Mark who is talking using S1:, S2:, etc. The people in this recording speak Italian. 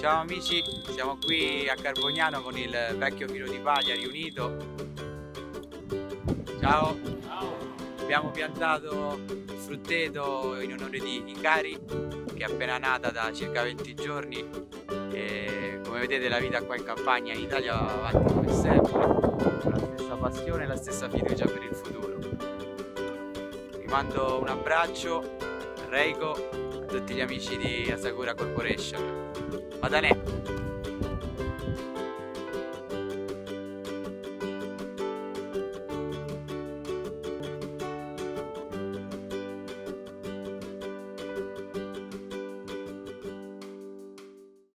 S1: Ciao amici, siamo qui a Carbognano con il vecchio filo di paglia riunito. Ciao! Ciao. Abbiamo piantato il frutteto in onore di Hikari, che è appena nata da circa 20 giorni e come vedete la vita qua in campagna in Italia va avanti come sempre, con la stessa passione e la stessa fiducia per il futuro. Vi mando un abbraccio a Reiko, a tutti gli amici di Asakura Corporation. Matane!